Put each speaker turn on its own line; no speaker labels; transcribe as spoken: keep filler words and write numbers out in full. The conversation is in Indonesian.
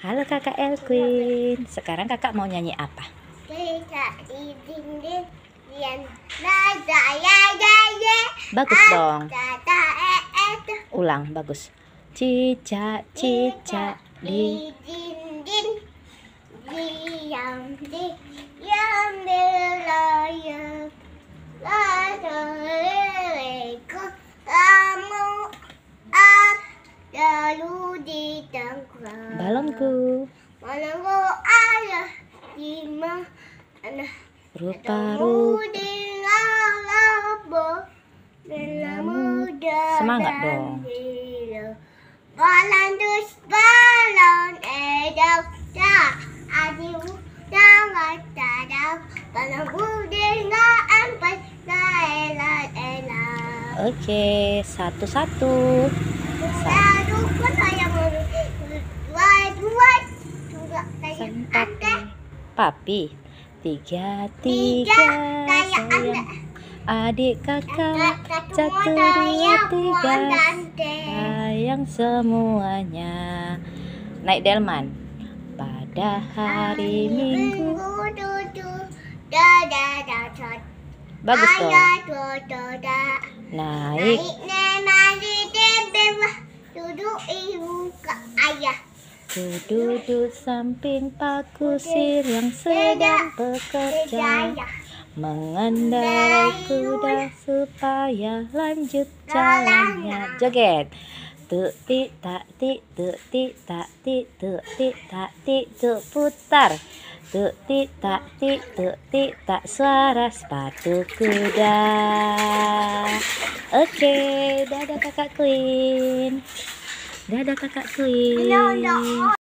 Halo kakak Elquin. Sekarang kakak mau nyanyi apa? Bagus dong. Ulang, bagus. Cicak cicak di
dinding, diam diam berlayar, lariku kamu lalu di tengah.
balonku.
Balonku ada di mana?
Rupa-rupa. Semangat dong.
Balon dus balon edok dah adiu jangan tadau balon budi nggak empat elat elat.
Oke, satu-satu.
Satu pun saya mau dua dua juga saya ada
Papi. Tiga
tiga
tiga
saya ada
sayang. Adik kakak
satu
satu dua tiga
dan
sayang semuanya. Naik delman. Pada hari Minggu. Bagus dong. Naik. Duduk samping Pak Kusir yang sedang bekerja, mengendarai kuda supaya lanjut jalannya. Joget. Tuk tik tak tik tuk tik tak tik tuk tik tak tik tuk putar. Tuk tik tak tik tuk tik tak suara sepatu kuda. Oke, dadah kakak Queen. Dadah kakak Queen.